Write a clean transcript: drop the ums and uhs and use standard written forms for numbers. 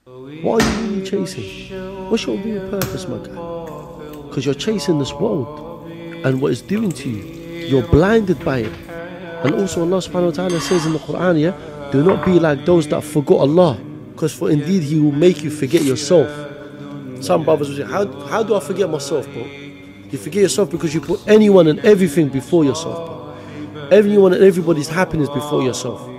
What are you really chasing? What's your real purpose, my guy? Because you're chasing this world and what it's doing to you. You're blinded by it. And also Allah subhanahu wa ta'ala says in the Quran, yeah, do not be like those that forgot Allah, because for indeed He will make you forget yourself. Some brothers will say, how do I forget myself, bro? You forget yourself because you put anyone and everything before yourself, bro. Everyone and everybody's happiness before yourself.